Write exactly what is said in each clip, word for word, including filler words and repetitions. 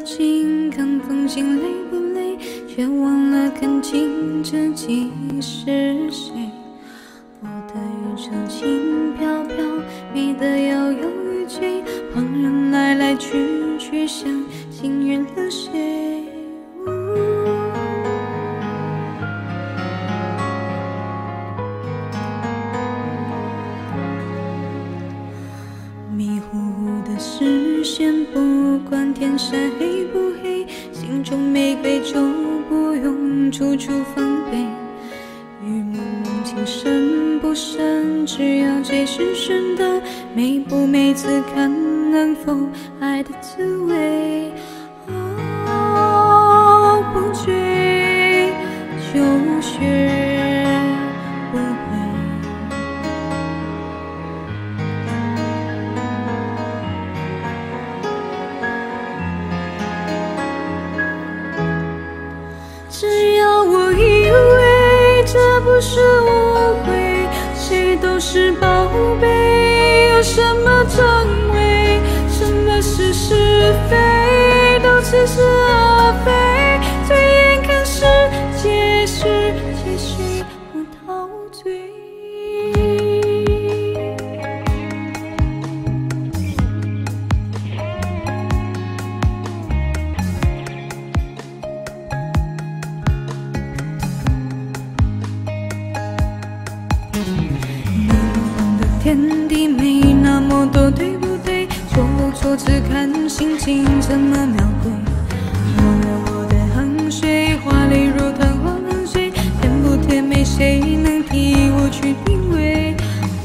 近看风景累不累，却忘了看清自己是谁。我的余生轻飘飘，美得摇摇欲坠，旁人来来去去，像幸运了谁？迷糊糊的视线，不管天色黑不黑，心中玫瑰就不用处处防备。雨蒙蒙情深不深，只要最深深的美不美，自看能否爱的滋味。哦，不追就学不会。只要我以为这不是误会，谁都是宝贝，有什么真伪，什么是是非，都似是而非。最眼看世界是皆随我陶醉。你不懂的天地没那么多，对不对？错不错，只看心情怎么描绘。忘了我的汗水，华丽如昙花冷水，甜不甜美，谁能替我去品味？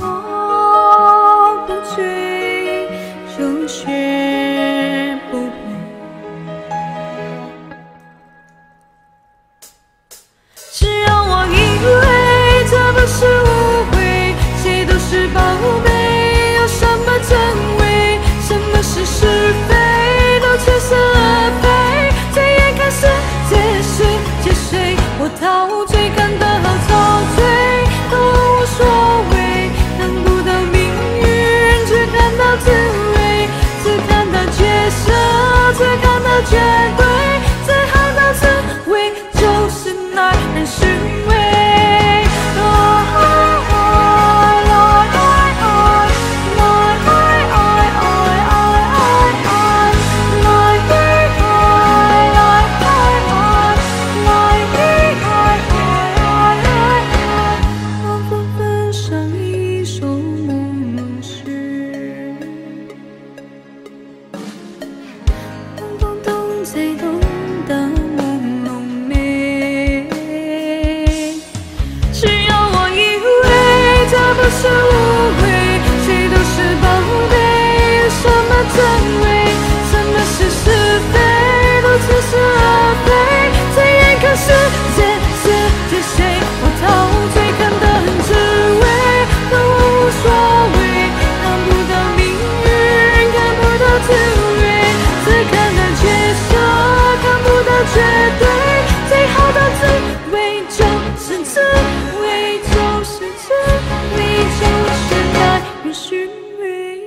哦，不追就学不会。只要我以为这不是误会，谁都是宝贝，有什么真伪，什么是是非，都似是而非。最眼看世界是皆随我陶醉，看得好陶醉都无所谓，看不到命运，只看到滋味，只看到角色，只看到绝对，最好的滋味就是耐人寻味。才懂得朦胧美，只要我以为这不是误会，谁都是宝贝，有什么真伪，什么是是非，都似是而非。最眼看世界是皆随我陶醉，看得很滋味，都无所谓，看不到命运，看不到滋味，只看到角色，绝对最好的滋味就是滋味，就是滋味，就是耐人寻味。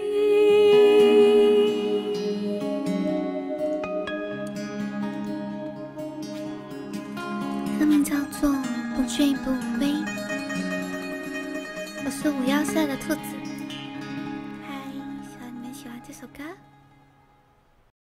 歌名叫做《不醉不归》，我是五幺四的兔子。嗨，希望你们喜欢这首歌。